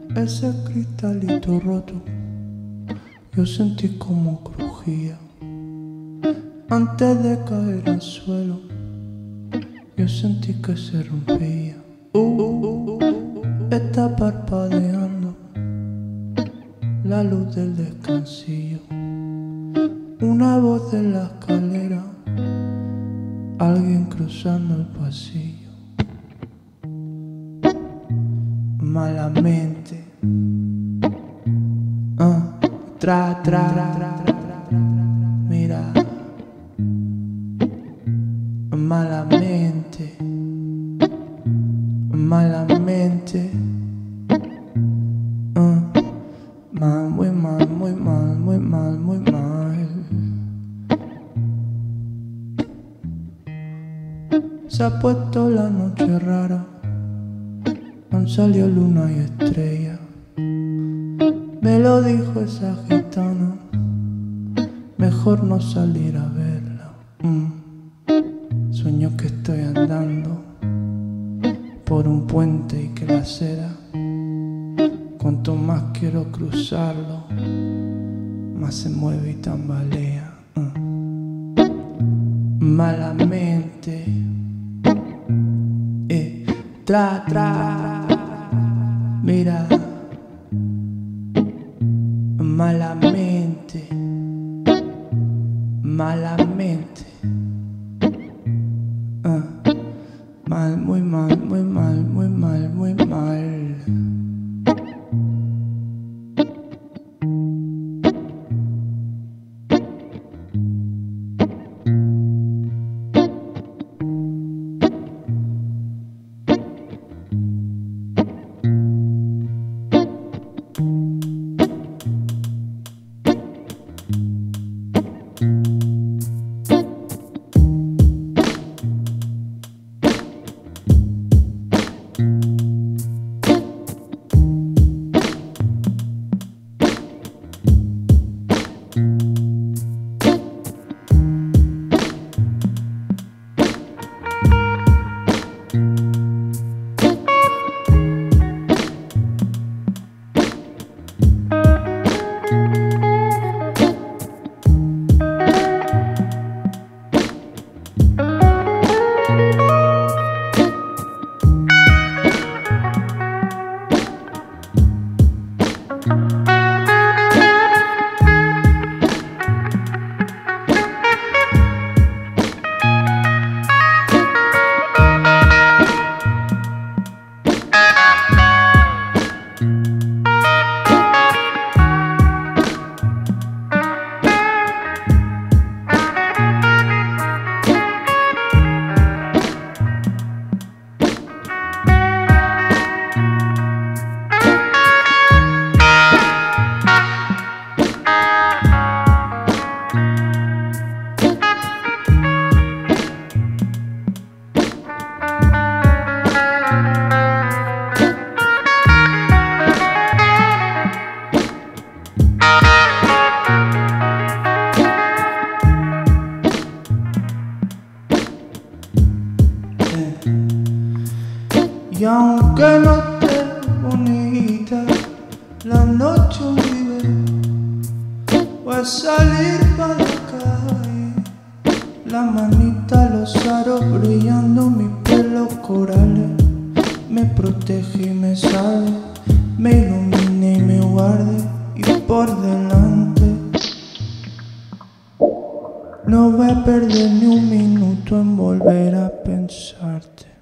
Ese cristalito roto, yo sentí como crujía. Antes de caer al suelo, yo sentí que se rompía. Está parpadeando la luz del descansillo. Una voz en la escalera, alguien cruzando el pasillo. Malamente, mira, malamente, muy mal, muy mal, muy mal, muy mal. Se ha puesto la noche rara, han salido luna y estrella. Me lo dijo esa gitana, mejor no salir a verla. Sueño que estoy andando por un puente y que la acera, cuanto más quiero cruzarlo, más se mueve y tambalea. Malamente, mira, malamente, mal, muy mal, muy mal, muy mal, muy mal. Y aunque no esté bonita, la noche vive, voy a salir para la calle, la manita, los aros brillando, mis pelos corales, me protege y me salve, me ilumine y me guarde, y por delante no voy a perder ni un minuto en volver a pensarte.